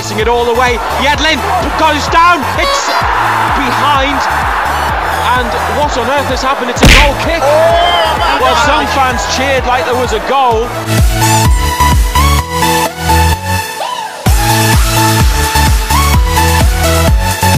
chasing it all the way. Yedlin goes down, it's behind, and what on earth has happened? It's a goal kick. Well, some fans cheered like there was a goal.